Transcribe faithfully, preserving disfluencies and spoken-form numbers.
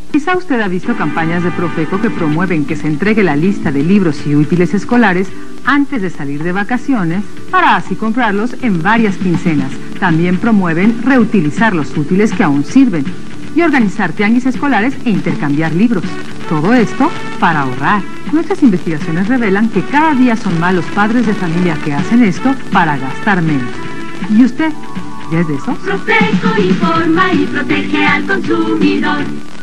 Quizá usted ha visto campañas de Profeco que promueven que se entregue la lista de libros y útiles escolares antes de salir de vacaciones para así comprarlos en varias quincenas. También promueven reutilizar los útiles que aún sirven y organizar tianguis escolares e intercambiar libros. Todo esto para ahorrar. Nuestras investigaciones revelan que cada día son más los padres de familia que hacen esto para gastar menos. ¿Y usted? ¿Ya es de esos? Profeco informa y protege al consumidor.